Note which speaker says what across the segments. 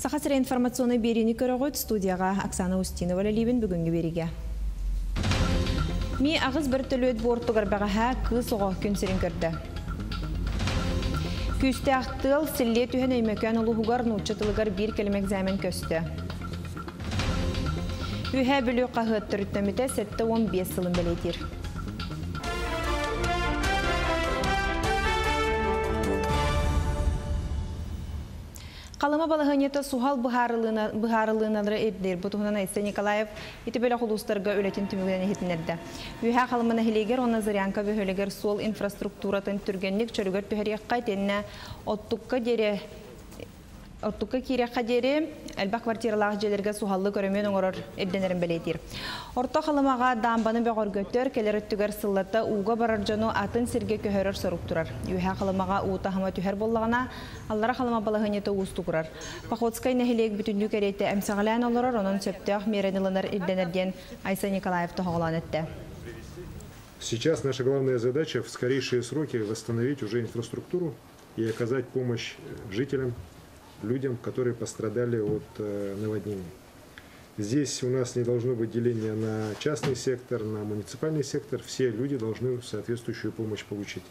Speaker 1: Сахасыра информационный берени көрөгөт студияға Оксана Устинова либин бүгінгі береге. Ми ағыз бір төлөт бортугар бағаға кыз оға күнсерін көрді. Күсті ақтыл сілле түйен өймекен ұлығығар нұтчатылығар бір келемек зәмен көсті. Үйе білі қағыт түріттіміті сәтті 15 сылын білетір. Қалыма балығынеті суғал бұхарылығыналары әбдер. Бұтығынан Айса Николаев етібелі құлыстарға өлетін түмігінен етінерді. Үйе қалымына хелегер, оны зырянка бөхелегер сол инфраструктуратын түргенлік чөрігер түйерек қайтеніне Оттукка кирек қадері әлбақ квартиралағы желерге суғалды көрімен оңырыр әбденерін білетір. Орта қалымаға дамбаны бәғыр көттер, келер өттігер сыллатта уға барар жону атын серге көхерір сұрып тұрар. Үйе қалымаға уытағыма түйер боллағына, аллара қалыма балығынеті ұсты құрар. Пақотскай нәхелек бүтінлік әреті әмсағалайын олырар, оның сөптіғ меренілінер әбденерден Айса Николаев тұғалан етті.
Speaker 2: Сейчас наша главная задача в скорейшие сроки восстановить уже инфраструктуру и оказать помощь жителям, людям, которые пострадали от наводнений. Здесь у нас не должно быть деления на частный сектор, на муниципальный сектор. Все люди должны соответствующую помощь получить.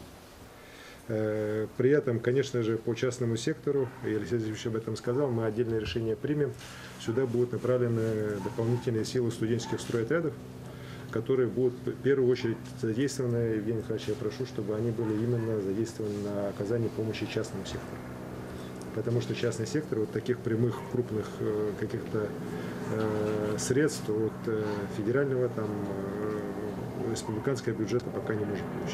Speaker 2: При этом, конечно же, по частному сектору, и Алексей Алексеевич об этом сказал, мы отдельное решение примем. Сюда будут направлены дополнительные силы студенческих стройотрядов, которые будут в первую очередь задействованы. Евгений Николаевич, я прошу, чтобы они были именно задействованы на оказании помощи частному сектору. Потому что частный сектор вот таких прямых, крупных каких-то средств от федерального, республиканского бюджета пока не может получить.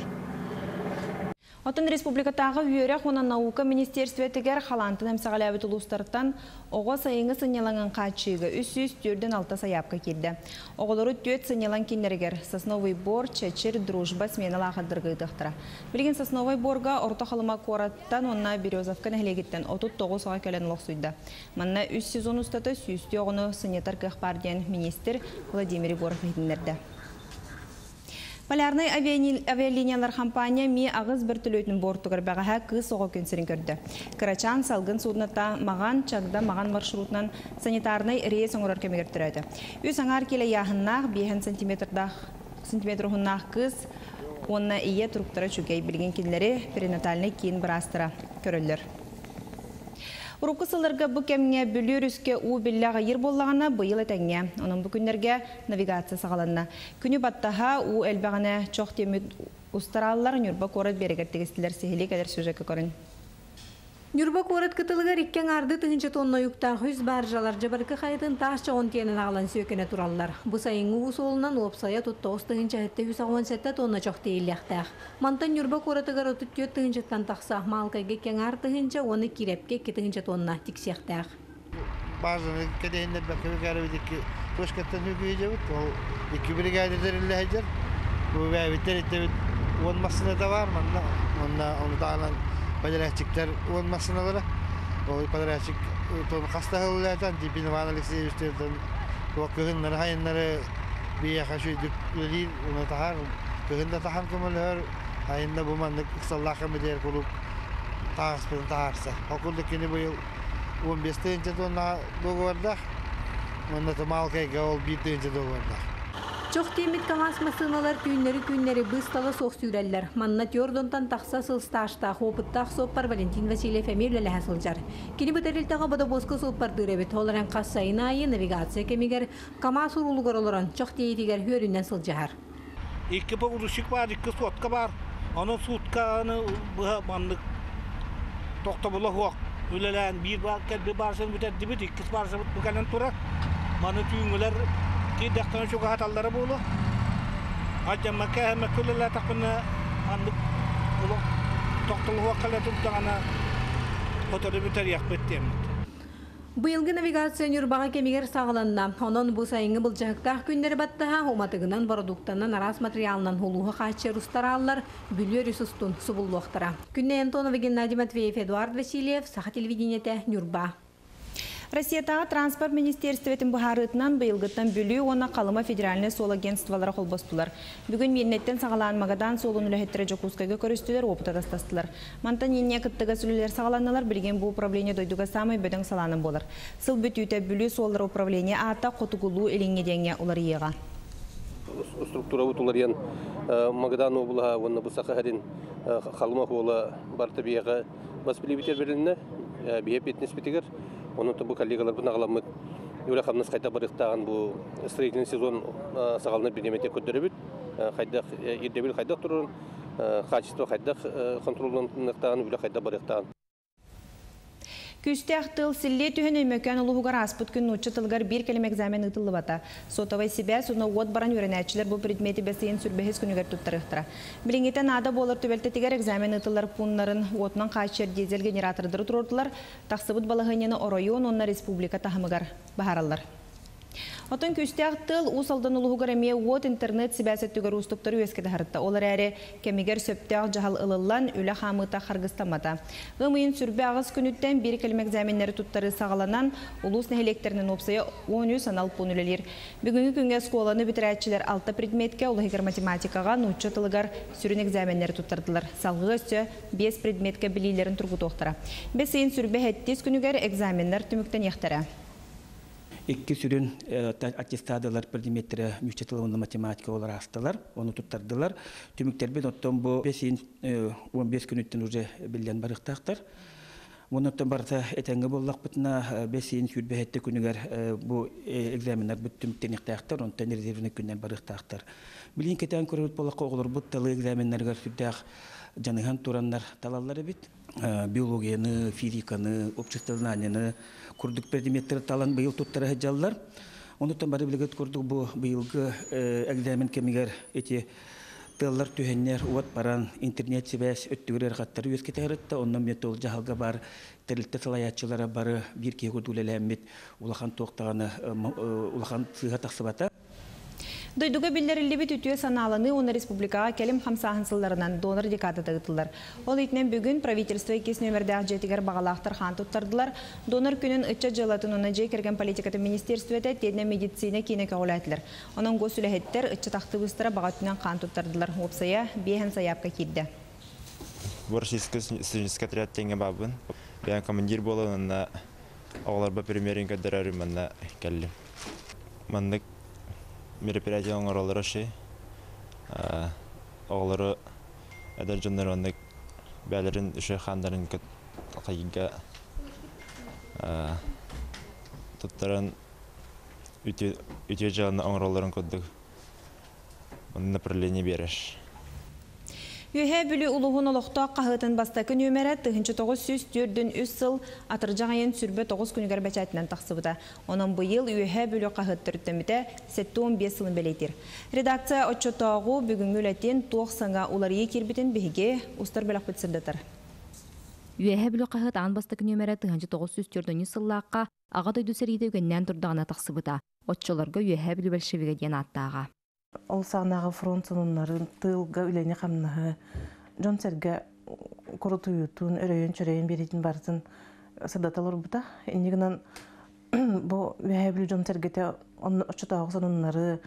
Speaker 1: Отын республикатағы үйерек оны наука министерстветігер қалантын әмсіғалабы тұлыстарттан оға сайыңы сынелаңын қатшығы үс-үс түрден алта саяпқа келді. Оғылары төт сынелан кенлергер Сосновый Бор, Чечер, Дружба сменіл ағыдырғы ұдықтыра. Білген Сосновый Борға орта қалыма қораттан онына Березовка нәхілегеттен 39 оға көлен лоқсуйды. Манна үс сезон ұстаты сүйісті оғыны сынетар көхпарден министр Владимир Егоров едінлерді. Полярный авиалиниялар компания ми ағыз бір түлөйтін бортугар бағаға кыз оға көнсерін көрді. Карачан салгын судната маған чагда маған маршрутынан санитарный рейс оңырар кемегер түрәді. Үз аңар келе яғыннақ 5 сантиметр ұғыннақ кыз, онына ие тұруқтары чүгей білген кенлері перинатальный кейін бірастыра көрілдір. Урукысылырға бұл кәміне бүлер үске у білләға ер боллағына бұйыл әтәңе. Оның бүкіндерге навигация сағаланына. Күні баттаға у әлбәғіне чоқ темет ұстаралылар нүрба қорат берегер тегістілер сехелі кәдір сөжекі көрін.
Speaker 3: Нүрба қорат кытылығар иккен арды тыңынчы тонна юқтан хүз баржалар жабарқы қайдың ташча он тенін ағылан сөкіне тұралылар. Бұл сайыңы ұсолынан опсая тұттауыз тыңынчы әтті 117 тонна чоқ дейіліқтәқ. Мантан нүрба қоратығар отыттүйет тыңынчыттан тақса малқайғы кен ар тыңынчы оны кирепке кетіңінчі тонна тіксияқтәқ.
Speaker 4: Bazı kadehinde bakıp garibideki başkattan hüküyece bu. İki brigadeler illahıdır. Bu ve biter olmasına da var mı? Onu da alan padarahçıklar olmasınaları. O padarahçık tonu hasta olaydan dibini vanalık seviştirden o köyünleri hayınları bir yakaşı değil onu tahar köyünde tahar kumalar hayında bu manlık sallallahu milyar kulup tahspın taharsa. Okuldakini bu yıl 15 tınca tonna dolardak, onda da malkayga ol 1 tınca dolardak.
Speaker 3: Çok temit kamas masınalar künneri bıstalı soğuk sürerler. Manna tiyordontan taksa sılstaşta, hopıttaq soppar Valentin Vasilyev emirle lehasılcar. Kini bıteriltağı bada boska soppar dürevit olaran kassayın ayı navigasya kemiger, kamas urulugar olaran çok teyitiger höründen sılcahar.
Speaker 5: İki bu uruşuk var, iki sotka var. Onun sotkanı manlık toktabula hoğuk. Ülelen bir barsın biter dibit, ikisi barsın bu kanan tura. Manı tüyünler ki dektanı çok hataları bulu. Acaba meküleler takını anlık bulu. Toktalı hoğuk kalan tuttuğuna fotoğrafı biter yakbetti.
Speaker 3: Bu yılgı navigasyon yurbağa kemiger sağlanna. Onun bu sayını bulacaqtaq günleri battaha homatığından baraduktandan aras materialından holuğa qaçı rustarallar bülüyor üsüstün subulluqtara. Günne Antonov ve Gennady Matveyev, Eduard Vasilyev, Saha Televideniye'te Nurba.
Speaker 1: Россиятағы транспорт министерстветін бұхарытынан бұйылғыттан бүлі оны қалыма федеральный сол агентстволары қолбастылар. Бүгін мернеттен сағаланмағадан солын үләхеттері жокускайға көрістілер, опыта тастастылар. Мантан енне кыттыға сүлілер сағаланалар, білген бұл управление дойдуға самай бөдің саланын болар. Сыл бүтүйті бүлі соллар управление ата қотығылу еліңеденге олар еға.
Speaker 6: Структура утуларыян Магадан облаға онна бұсақы әрін қалыма қолы барты бияға бас білебетер беріліне бейеп етнес бетігер. Оның бұл коллегалар бұна ғаламыд өре қамныз қайта барықтаған бұл строительный сезон сағалына бенемете көттері бүт. Қайдақ ердебіл қайдақ тұрын, качество қайдақ контролынықтаған өре қайда барықтаған.
Speaker 1: Күсті ақтыл сілле түйін өймөкен ұлығығар аспыт күн ұтшы тылғар бір келем экзамен ұтылы бата. Сотавай себе суны от баран өрінәтшілер бұл предметі бәсейін сүрбәхес күнігер тұттарықтыра. Біліңетен ада болыр төбелтетігер экзамен ұтылар пұнларын отынан қачыр дизель генератордары тұрортылар, тақсыбыт балығынені оройуын онна республика тахымығар бағаралар. Отын күсті ақтыл ұсалдан ұлығығар әме от интернет сібәсеттігер ұстықтары өскеді харытта. Олар әрі кәмегер сөптіғ жағал ылылан үлі қамыта қарғыстамата. Ғымайын сүрбе ағыз күніттен бір келім экзаменлері тұттары сағаланан ұлыс нәхелектерінің опсайы 10 санал пұн үлелер. Бүгінгі күнге сколаны бітірәтшілер 6 предметке ұлығығар математикаға нұтшы тылығар сүрін экзаменлері тұттардылар. Салғы өсі 5 предметке білейлерін тұрғы тоқтыра. Бәсейін сүрбе әттес күнігер экзаменлер түміктен ектірі.
Speaker 7: Iki sürün attestadalar предметтері müçetılığında matematika olarak astılar, onu tutardılar. Tümükler ben ottan bu 15 günütten уже bilden barıqtaqtar. Ondan barda etenge bollaq bitna 5 sürbehette günüger bu egzaminler bu tümükten iqtaqtar, ondan rezervine günden barıqtaqtar. Bilin keten körüt bollaq oğulur bu talı egzaminlerger sürdaq janıhan turanlar talalları bit. Biologiyаны, физиканы, обществознанияны курдук предметтері талан быйыл туттары хыджаллар. Онуттан бары билгет курдук бу быйылгы экзамен кемигер эти тыллар түһеннер уат баран интернет себәс өттүгөр хаттары үскетәрәттә, оннан метол жаһалга бар тәрилтә салаятчылары бары бир кегә дүләләмит улахан токтаганы улахан сыга тахсыбата.
Speaker 1: Дойдуга билдерилди бит үтүе саналаны оны республикага келим хамсахынсылларынан донор декада тагытылар. Ол итнен бүгүн правительство 2 нөмердәг жетигер багалактар хан туттардылар. Донор күнүн ыча жылатын оны жей керген политикаты министерствете тедне медицина кине кагылатлар. Онун госүлехеттер ыча тактыбыстыра багатынан хан туттардылар. Опсая бехен саяпка кирде.
Speaker 8: Российский студенческий отряд теңге бабын. Я командир болон на оларба премьеринга дарарымна келли. Мандык мероприятие оңоролары ши. Оғлары әдәр жондарынды бәлерін үші қандарын қайынға тұттарын үте жағында оңороларын көдді. Оның направление береш.
Speaker 1: Үйе бүлі ұлығын олықта қағытын бастақы нөмірі 1904 сыл атыржағайын сүрбе 9 күнігер бәчәтінен тақсыбыда. Оның бұйыл үйе бүлі қағыт түрттіміде 7-15 сылын бәлейтір. Редакция отчетағу бүгінгі үләтен тоқсаңа оларығы кербітін бігіге ұстар бәлік бітсірдетір.
Speaker 9: Үйе бүлі қағыт ан бастақы нөмірі 1904 сыллаққа аға дойды сәрейді өгеннен тұрдағына тақсыбыда. Отчоларға үйе бүлі бәлшевіге ден аттаға.
Speaker 10: Ол сағынағы фронт сонунларын тылға үләне қамнағы жон сәрге құрытуютун, өрейін чөрейін беретін барсын садаталар бұта. Енегінен бұл вәйбіл жон сәргеті ұчытағы сонунлары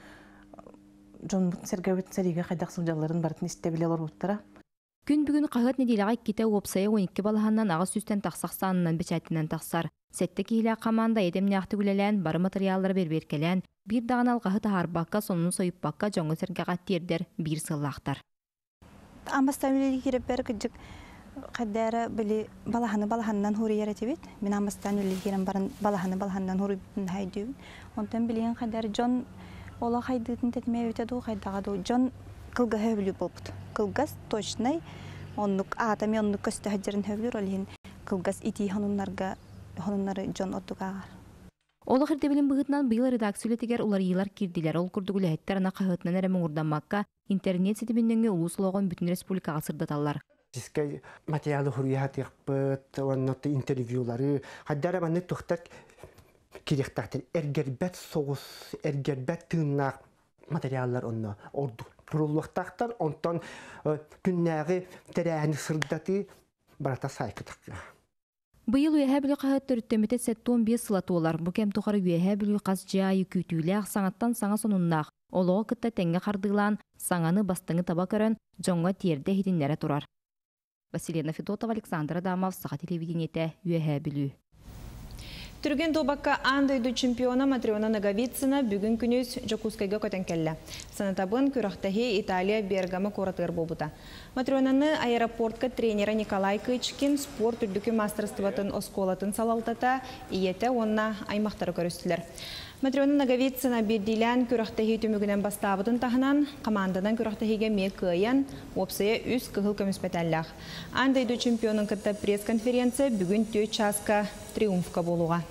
Speaker 10: жон сәрге өтін сәріге қайдақ сылжаларын бартын істебілелер бұттара.
Speaker 9: Күн бүгін қағыт неделаға кете опсая 12 балағаннан ағыз үстен тақсақсанынан бәчәтінен тақсар. Сәтті кейлі қаманда едемне ақтығылелән, бары материаллар берберкелән, бір дағын алғағы тағарбаққа, сонын сойыпбаққа жоңы сәрге қаттердер бір сыллақтар.
Speaker 11: Амбастан үлі керіп бәрі күджік қаддәрі білі балағаннан хұры еретебет. Мен амбастан үлі керім барын балағаннан хұры бітін хайдуын. Онтан білген қаддәрі жон ола қайдығын тәтмей өтеді қайдағады. Жон кылга хөвлü болбут. Кылгас точный, оннук атами оннук көстө хаджарын хөвлүр олин кылгас ити хонуннары жон оттугагар.
Speaker 9: Ола хирдебилин быгытнан быйыл редакциялетигер улар йылар кирдилер. Ол курдугулеттер ана кахытнан эреме урданмакка интернет сетибинненге улуслогон бүтүн республикага сырдаталар.
Speaker 12: Сискай материалы хурьятыппыт, оннотто интервьюлары, хаддара манны тухтак киректактер эргербет соғыс, эргербет тыыннак материаллар онно орду. Турулуқтақтар, онтан күннәғі тәрәәні сырдаты барата сайқытық.
Speaker 9: Быйыл үйәһә білі қағыт түріттеметі сәттуын 5 сылаты олар. Бұ кәм тұқары үйәһә білі қаз жайы күйтілі саңаттан саңа сонуннақ. Олығы кітті тәңге қардығылан, саңаны бастыңы таба көрін, жоңға терді хетінлері тұрар. Василина Федотова, Александр Адамов, Саға телевидениеті үйәһә білі.
Speaker 1: Түрген тобаққа андайду чемпиона Матриона Наговицина бүгін күніз Жокускайға көтен келі. Санатабын күрақтахи Италия Бергама коратығыр болбыта. Матрионаны аэропортқа тренера Николай Кычкин спорт үрдікі мастерстватын осколатын салалтата, иеті онна аймақтары көрістілер. Матриона Наговицина бердилен күрақтахи түмігінен бастабытын тағынан, командадан күрақтахиге мек күйен, опсая үз кығыл көміспетәлләқ. Андайду чемпионын кітті пресс-конференция бүгін 3 часка триумфка болуға.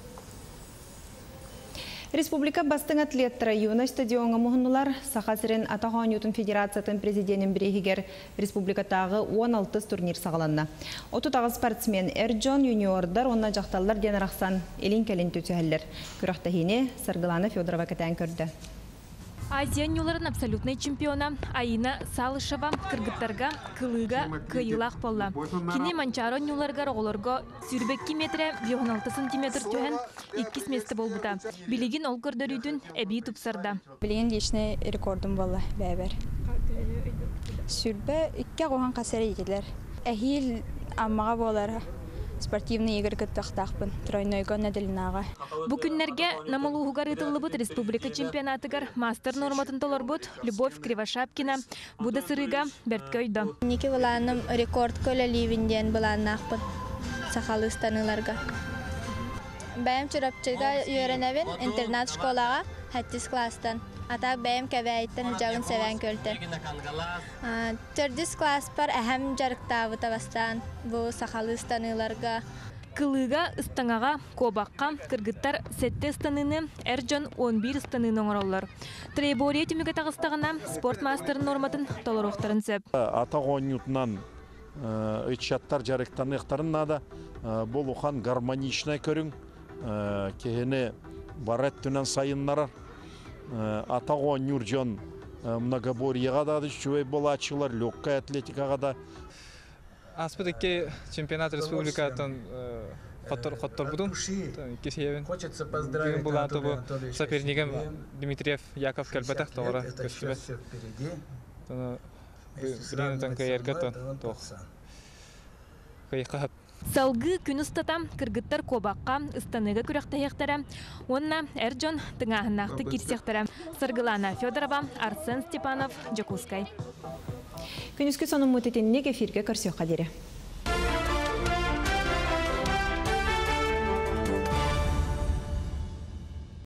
Speaker 1: Республика бастың атлеттара юна стадионға мұхынылар Сақасырын Атаған Ютын Федерациятын президентін бірегігер республикатағы 16 турнир сағаланна. Отутағы спортсмен Эрджон юниордар онна жақталар денарақсан елін кәлін төтіғалар. Күрақтахине Саргыланы Федорова кәтән көрді.
Speaker 13: Азия юларын абсолютный чемпиона Аина Салышева кыргыттарга кылыга кыйылақ болла. Кини Манчаро юларга оғылырға сүрбекки метре 16 сантиметр түйен 2 месті болбыта. Билигин ол көрдөрүйдін әбей тұпсарда.
Speaker 11: Билигин личный рекордым болла бәбер. Сүрбе 2 қоған қасары егелер. Әхил аммаға болары. Спортивный игр кыттақтақпын, тройнойға нәділінаға.
Speaker 13: Бұ күннерге намалуғығар ұтылы республика чемпионатығар мастер норматын толар бұд Любовь Кривошапкина бұда сырыға бәрткөйді.
Speaker 14: Неке бұланым рекорд көлі ливінден бұланнақпын сақалы станыларға. Бәйім чұрапчыға үйеренәвін интернат школаға 8 кластан. Атақ бәйім кәбәйттен жағын сәвән көлті. 4 класс бар әхәм жарықтауы табастан бұл сақалы станыларға.
Speaker 13: Кылыға ыстаңаға кобаққа кыргыттар 7 станыны Эрджон 11 станыны оңыролар. Трейбория түмігі тағыстағына спорт мастерын норматын толырықтарын сөп.
Speaker 15: Атақ онютынан үтшаттар жарықтаны ұқтарыннада бұл ұқан гармоничный көрің. Кехені барет түнен сайынларар. Атақ онюржон многоборьеға да шуай бұл ачылар, легкая атлетикаға да.
Speaker 16: Аспыдыкке чемпионат республикатын хоттор будум. Кесебен. Бүгін бұл аты бұл сопернигем Дмитриев Яков Кальбатах тоғыра көшкебет. Бірінен тан көйергет тоқ. Көйқап.
Speaker 13: Салгы күн ұстатам кыргыттар кобаққа ыстаныға күрақтаяқтары. Онна Эрджон тыңағынақты кирсектері. Саргылана Федорова, Арсен Степанов, Жокускай.
Speaker 1: Күніскі соның мұтетіннег эфирге көрсеу қадері.